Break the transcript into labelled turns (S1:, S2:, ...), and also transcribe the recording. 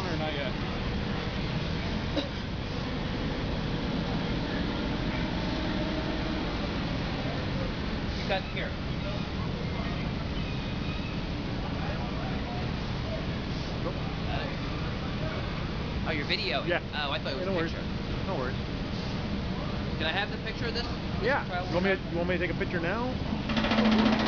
S1: on or not yet?
S2: You got here.
S1: Nope.
S2: Oh, your video?
S1: Yeah.
S2: Oh, I thought it was
S1: no
S2: a
S1: worries.
S2: picture.
S1: No worries.
S2: Can I have the picture of this?
S1: Yeah. You want me to take a picture now?